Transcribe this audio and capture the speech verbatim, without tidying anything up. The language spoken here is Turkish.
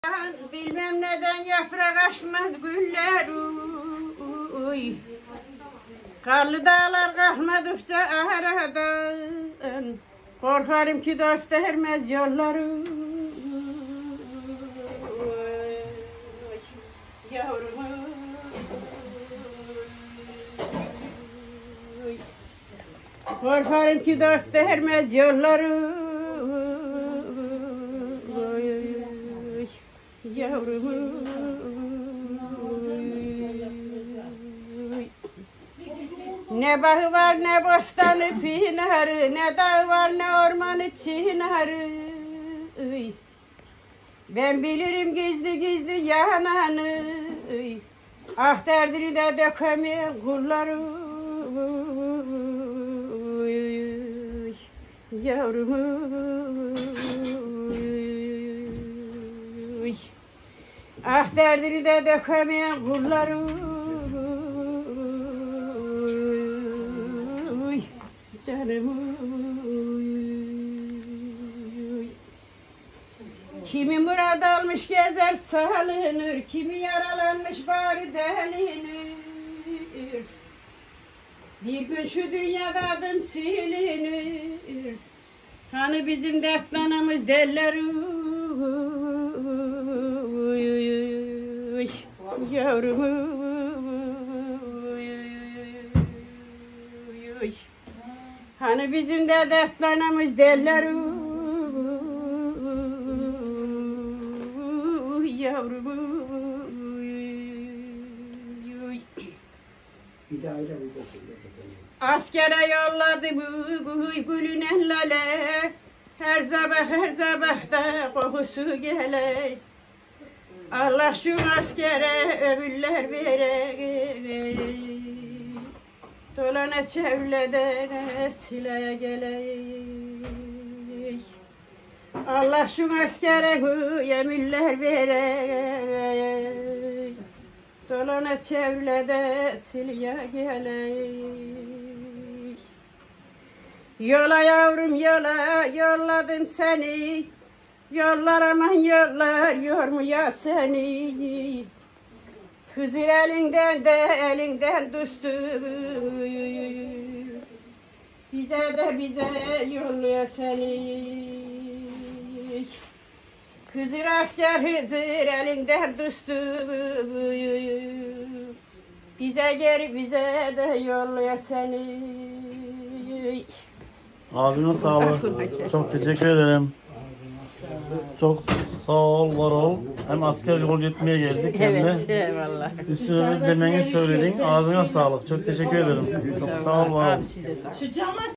Bilmem neden yaprak açmaz güller uy. Karlı dağlar kalkmadıkça aradan korkarım ki dost ermez yolları. Yavrum korkarım ki dost ermez yolları. Yavrum ne bağı var ne bostanı pinarı, ne dağ var ne ormanı çınarı. Ben bilirim gizli gizli yananı, ah derdini de dökemeyen kulları. Yavrum ah derdini de dökemeyen kulları. Canım kimi murad almış gezer salınır, kimi yaralanmış bari delinir. Bir gün şu dünyada adım silinir, hani bizim dertlanamız derler. Yavrum hani bizim de dertlanamız derler. Yavrum askere yolladı bu gülünen lale, her sabah her sabah da kokusu gele. Allah şu askere ömürler vere, dolana çevrede sileye gele. Allah şu askere ömürler vere, dolana çevrede sileye gele. Yola yavrum yola, yolladım seni. Yollar aman yollar yormuyor seni. Hızır elinden de elinden düştü. Bize de bize yolluyor seni. Hızır asker Hızır elinden düştü. Bize geri bize de yolluyor seni. Ağzına sağlık. Çok teşekkür ederim. Çok sağ ol, var ol. Hem asker yol etmeye geldik hem de evet, eyvallah. üstüne de demeni söyledin. Ağzına sağlık. Çok teşekkür ederim. Çok sağ ol, var ol.